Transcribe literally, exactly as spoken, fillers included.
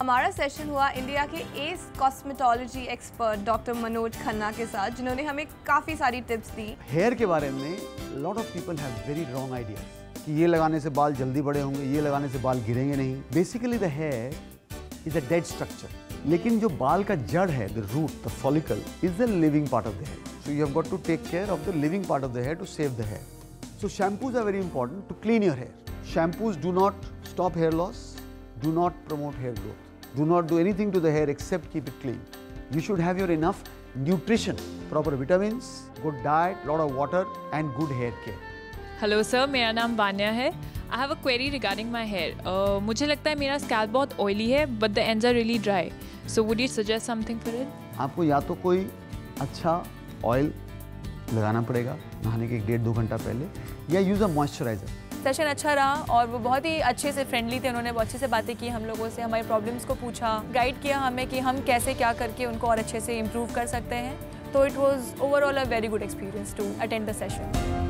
हमारा सेशन हुआ इंडिया के ace cosmetology expert doctor Manoj Khanna के साथ, जिन्होंने हमें काफ़ी सारी टिप्स दी। हेयर के बारे में lot of people have very wrong idea कि ये लगाने से बाल जल्दी बड़े होंगे, ये लगाने से बाल गिरेंगे नहीं। Basically the hair is a dead structure, लेकिन जो बाल का जड़ है, the root, the follicle is the living part of the hair. So you have got to take care of the living part of the hair to save the hair. So shampoos are very important to clean your hair. Shampoos do not stop hair loss, do not promote hair growth, do not do anything to the hair except keep it clean. You should have your enough nutrition, proper vitamins, good diet, lot of water and good hair care. Hello sir, मेरा नाम वान्या है. I have a query regarding my hair. Uh, मुझे लगता है मेरा scalp बहुत oily है, but the ends are really dry. So would you suggest something for it? आपको या तो कोई अच्छा oil लगाना पड़ेगा नहाने के एक डेढ़ दो घंटा पहले, या use a moisturizer. सेशन अच्छा रहा और वो बहुत ही अच्छे से फ्रेंडली थे। उन्होंने बहुत अच्छे से बातें की हम लोगों से, हमारी प्रॉब्लम्स को पूछा, गाइड किया हमें कि हम कैसे क्या करके उनको और अच्छे से इम्प्रूव कर सकते हैं। तो it was overall a very good experience to attend the session.